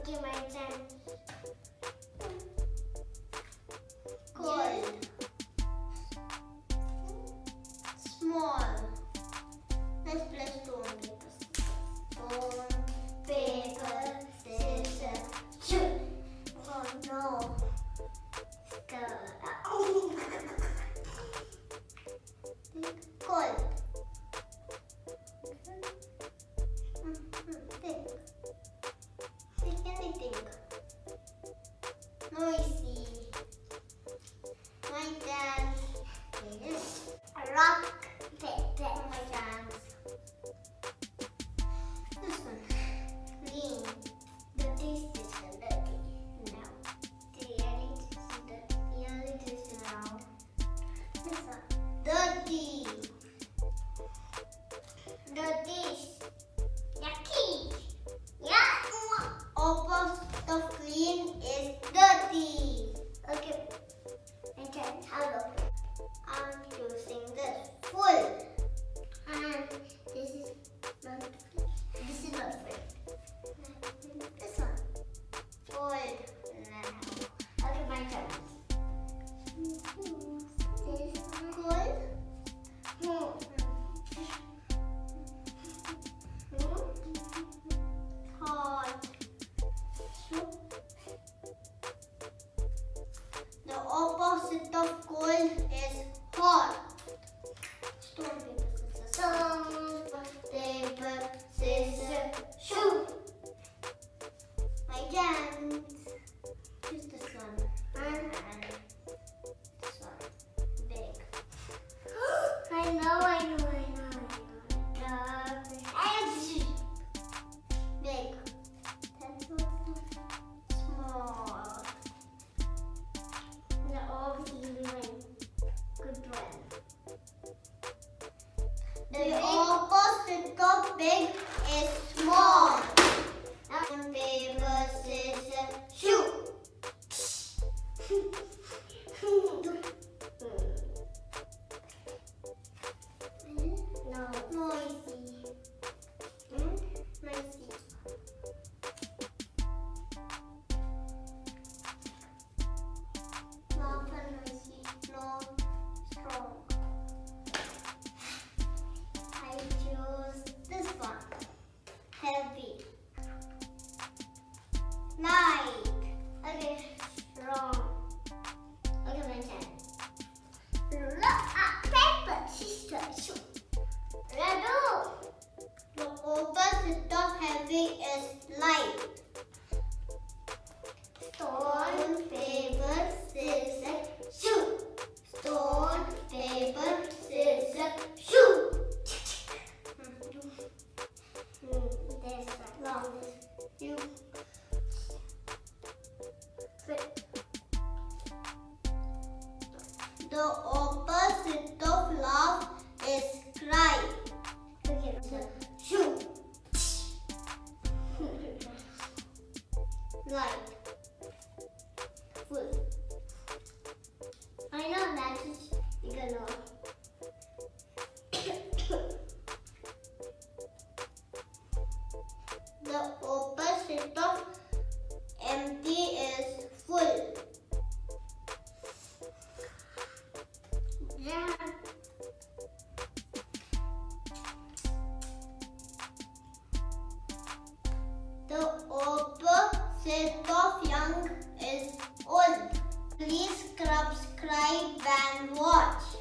Okay, my turn. Cold. Small. Let's play stone paper. Stone paper scissors shoot. Oh no. Cold. Think. Think anything. Noisy. My dad is a rock paper. My dance. This one. Green. The taste is dirty now. The reality is now. This one. Dirty. Dirty. Yucky. Yeah. Opposite of clean is dirty. Okay. My turn. Hello. I'm using this full. And this is not full. This is not full. This one. Full. Okay, my turn. This full. Hot. The opposite of cold is hot. Stone, paper, scissors, shoot. My chance. Choose this one. And this one. Big. I know. Big. That's small. The opposite of big is small. Stone, paper, scissors, shoot. No. Noisy. Noisy. Not noisy. No. Strong. I choose this one. Heavy. Light. Okay. Strong. Okay, my turn. Rock, paper, scissors, shoot. Redo. The opposite of heavy is light. Stone, paper, scissors, shoot. Stone, paper, scissors, shoot. This one. You. The opposite of laugh is cry. Okay, shoot. Light. Full. I know that is you know. The opposite of empty is full. Yeah. The opposite of young is old. Please subscribe and watch.